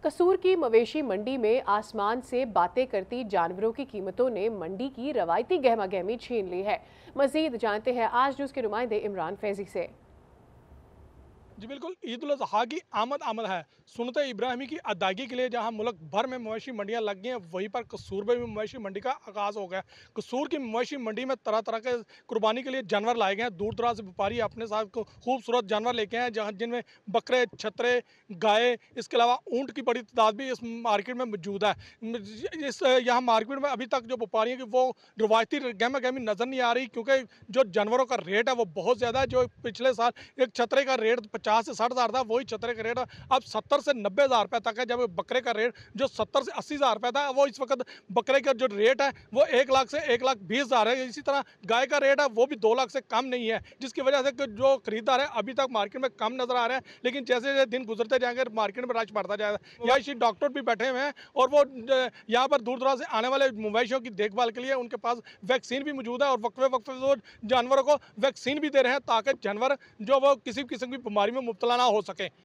कसूर की मवेशी मंडी में आसमान से बातें करती जानवरों की कीमतों ने मंडी की रवायती गहमागहमी छीन ली है। मजीद जानते हैं आज न्यूज़ के नुमाइंदे इमरान फैजी से। जी बिल्कुल, ईद उल अज़हा की आमद आमद है। सुन्नत इब्राहिमी की अदायगी के लिए जहां मुल्क भर में मवेशी मंडियां लग गई हैं, वहीं पर कसूर में भी मवेशी मंडी का आगाज़ हो गया। कसूर की मवेशी मंडी में तरह तरह के कुर्बानी के लिए जानवर लाए गए हैं। दूर दराज से व्यापारी अपने साथ को खूबसूरत जानवर लेके आए हैं, जहाँ जिनमें बकरे, छतरे, गाय, इसके अलावा ऊँट की बड़ी तादाद भी इस मार्केट में मौजूद है। इस यहाँ मार्केट में अभी तक जो व्यापारी हैं कि वो रवायती गहमा गहमी नज़र नहीं आ रही, क्योंकि जो जानवरों का रेट है वो बहुत ज़्यादा है। जो पिछले साल एक छतरे का रेट 50 से 60 हज़ार था, वही छतरे का रेट अब 70 से 90 हज़ार रुपये तक है। जब बकरे का रेट जो 70 से 80 हज़ार रुपये था, वो इस वक्त बकरे का जो रेट है वो 1 लाख से 1,20,000 है। इसी तरह गाय का रेट है वो भी 2 लाख से कम नहीं है, जिसकी वजह से जो खरीदार है अभी तक मार्केट में कम नजर आ रहे हैं। लेकिन जैसे जैसे दिन गुजरते जाएंगे मार्केट में रश बढ़ता जाएगा। यहाँ इसी डॉक्टर भी बैठे हुए हैं और वो यहाँ पर दूर दराज से आने वाले मवेशियों की देखभाल के लिए उनके पास वैक्सीन भी मौजूद है और वक्फे वक्फे वो जानवरों को वैक्सीन भी दे रहे हैं, ताकि जानवर जो वो किसी किस्म की बीमारी में मुब्तला ना हो सके।